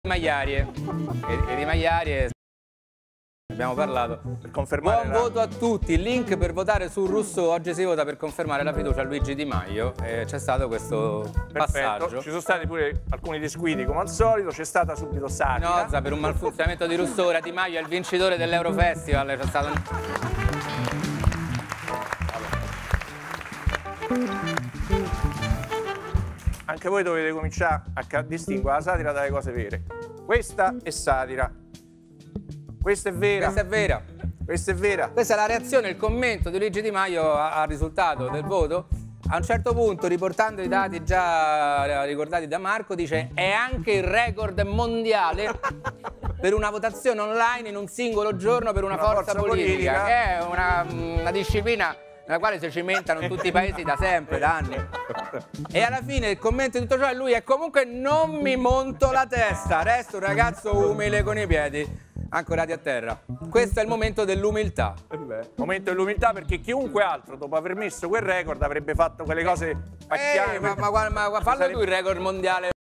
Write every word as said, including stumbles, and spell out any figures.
Magliarie. E, e di Magliarie abbiamo parlato. Per confermare Buon la... voto a tutti. Il link per votare su Rousseau. Oggi si vota per confermare la fiducia a Luigi Di Maio. E c'è stato questo Perfetto. passaggio. Ci sono stati pure alcuni disguidi come al solito, c'è stata subito satira. Nozza per un malfunzionamento di Rousseau. Ora Di Maio è il vincitore dell'Eurofestival. C'è stato un... Anche voi dovete cominciare a distinguere la satira dalle cose vere. Questa è satira. Questa è vera. Questa è vera. Questa è vera. Questa è la reazione, il commento di Luigi Di Maio al risultato del voto. A un certo punto, riportando i dati già ricordati da Marco, dice è anche il record mondiale per una votazione online in un singolo giorno per una, una forza, forza politica, politica, che è una, una disciplina nella quale si cimentano tutti i paesi da sempre, da anni. E alla fine il commento di tutto ciò è lui, e comunque non mi monto la testa, resto un ragazzo umile con i piedi ancorati a terra. Questo è il momento dell'umiltà. Momento dell'umiltà, perché chiunque altro dopo aver messo quel record avrebbe fatto quelle cose Eh, ma, ma, ma, ma fallo tu il record mondiale.